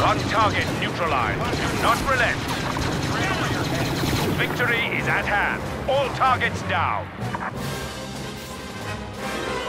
One target neutralized. Do not relent. Victory is at hand. All targets down.